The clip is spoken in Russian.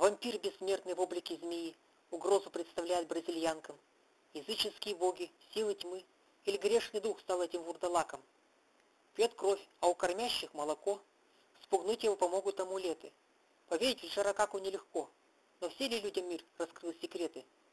Вампир бессмертный в облике змеи угрозу представляет бразильянкам. Языческие боги, силы тьмы или грешный дух стал этим вурдалаком. Пьет кровь, а у кормящих молоко. Спугнуть его помогут амулеты. Поверить в Джаракаку нелегко, но все ли людям мир раскрыл секреты?